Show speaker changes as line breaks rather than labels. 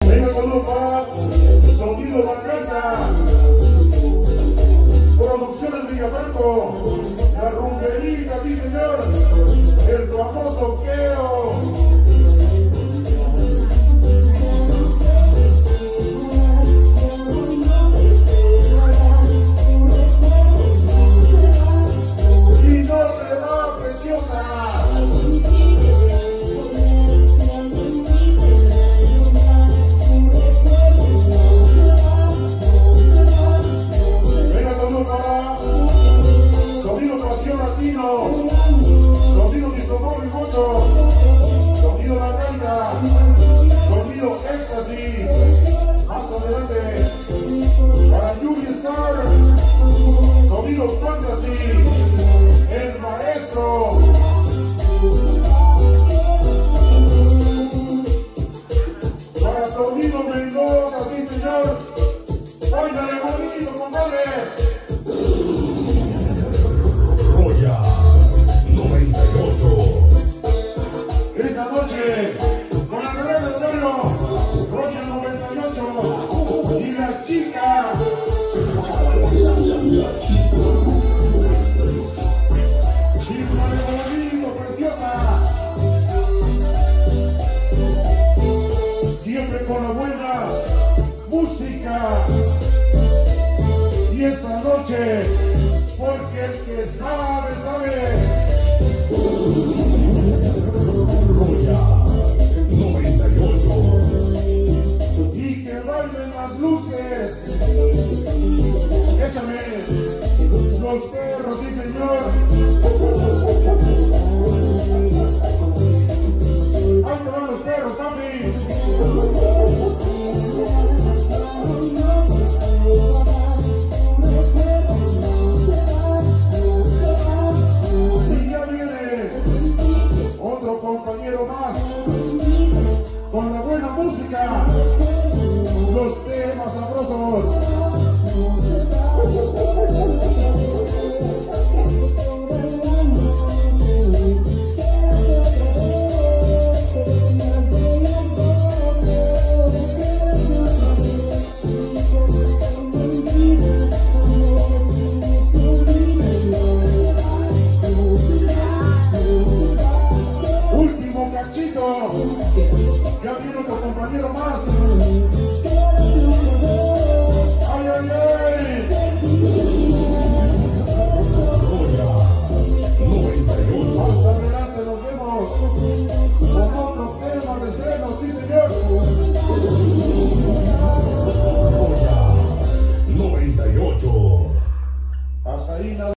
Venga, saludos para Sonido Bacana, Producciones Villafranco, la rumberita, sí señor, el famoso Keo. Y no se va, preciosa. Sonido Discomóvil Mocho, Sonido La Reina, Sonido Éxtasis, más adelante para Yuri Star, Sonido Fantasy, el maestro. Para Sonido Mendoza, sí señor, óigale bonito, compadre. Esta noche, con la carrera de Dorio, Roya 98 y la chica. Híjole, bonito, preciosa. Siempre con la buena música. Y esta noche, porque el que sabe, sabe. Y que bailen las luces. Échame los perros, sí señor. Ahí te van los perros, papi. Y ya viene otro compañero más con la buena música, los temas sabrosos. Último cachito, ya viene otro compañero más. ¡Ay, ay, ay! Hasta adelante nos vemos con otro tema de estreno, sí señor. 98. Hasta ahí nada.